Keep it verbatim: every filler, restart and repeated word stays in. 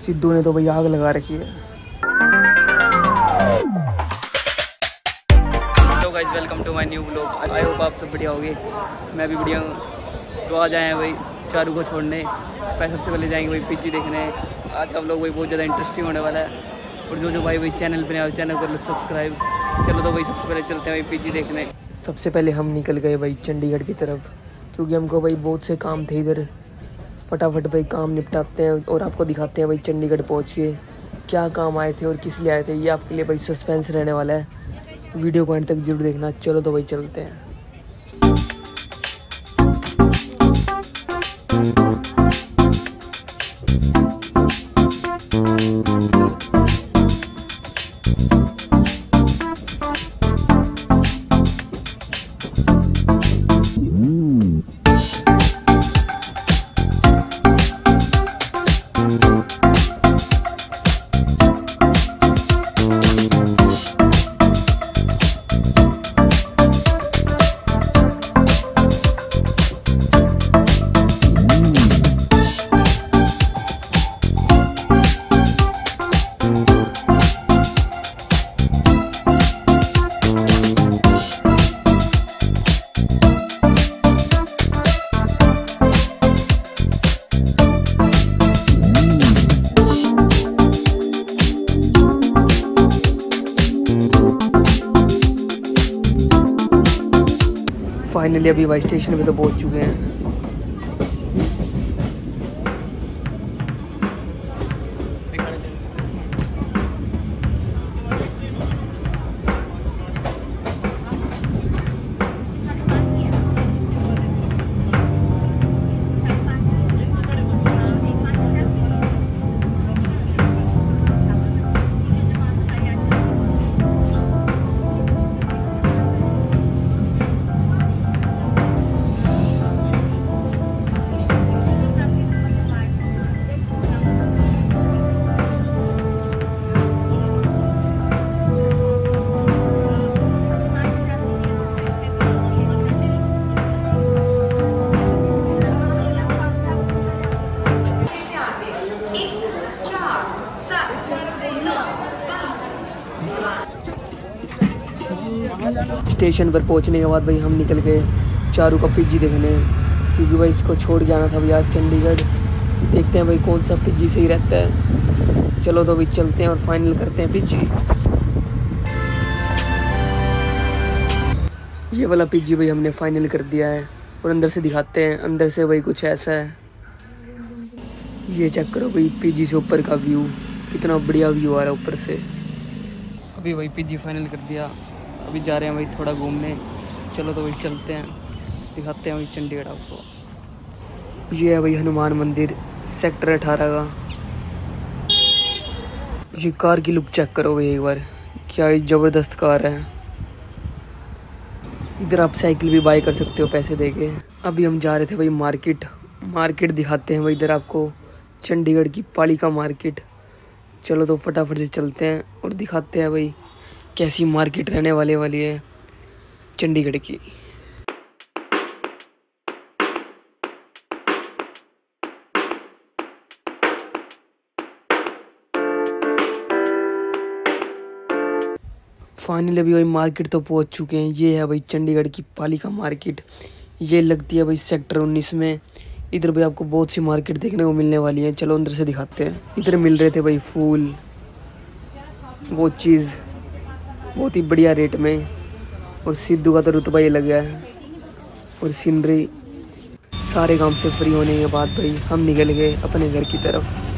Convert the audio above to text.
सिद्धू ने तो भाई आग लगा रखी है। Hello guys, welcome to my new vlog. I hope आप सब बढ़िया होगे, मैं भी बढ़िया हूँ। तो आज आए हैं भाई चारू को छोड़ने। पहले सबसे पहले जाएंगे भाई पीजी देखने। आज का व्लॉग भाई बहुत ज़्यादा इंटरेस्टिंग होने वाला है। और जो जो भाई भाई चैनल पे नया चैनल कर लो सब्सक्राइब। चलो तो भाई सबसे पहले चलते हैं भाई पीजी देखने। सबसे पहले हम निकल गए भाई चंडीगढ़ की तरफ, क्योंकि हमको भाई बहुत से काम थे इधर। फटाफट भाई काम निपटाते हैं और आपको दिखाते हैं भाई चंडीगढ़ पहुंच के क्या काम आए थे और किस लिए आए थे। ये आपके लिए भाई सस्पेंस रहने वाला है, वीडियो को एंड तक जरूर देखना। चलो तो भाई चलते हैं। फाइनली अभी भाई स्टेशन पे तो पहुंच चुके हैं। स्टेशन पर पहुंचने के बाद भाई हम निकल गए चारू का पीजी देखने, क्योंकि भाई इसको छोड़ के आना था भैया चंडीगढ़। देखते हैं भाई कौन सा पीजी सही रहता है। चलो तो भाई चलते हैं और फाइनल करते हैं पीजी। ये वाला पीजी भाई हमने फाइनल कर दिया है और अंदर से दिखाते हैं। अंदर से भाई कुछ ऐसा है, ये चेक करो भाई पीजी से ऊपर का व्यू, कितना बढ़िया व्यू आ रहा है ऊपर से। अभी भाई पीजी फाइनल कर दिया, अभी जा रहे हैं भाई थोड़ा घूमने। चलो तो भाई चलते हैं, दिखाते हैं भाई चंडीगढ़ आपको। ये है भाई हनुमान मंदिर सेक्टर अठारह का। ये कार की लुक चेक करो भाई एक बार, क्या ही ज़बरदस्त कार है। इधर आप साइकिल भी बाय कर सकते हो पैसे देके। अभी हम जा रहे थे भाई मार्केट। मार्केट दिखाते हैं भाई इधर आपको, चंडीगढ़ की पालिका मार्केट। चलो तो फटाफट से चलते हैं और दिखाते हैं भाई कैसी मार्केट रहने वाले वाली है चंडीगढ़ की। फाइनली अभी भाई मार्केट तो पहुंच चुके हैं। ये है भाई चंडीगढ़ की पालिका मार्केट। ये लगती है भाई सेक्टर उन्नीस में। इधर भाई आपको बहुत सी मार्केट देखने को मिलने वाली है। चलो अंदर से दिखाते हैं। इधर मिल रहे थे भाई फूल, वो चीज़ बहुत ही बढ़िया रेट में। और सिद्धू का तो रुतबा ही लग गया है। और सीनरी सारे काम से फ्री होने के बाद भाई हम निकल गए अपने घर की तरफ।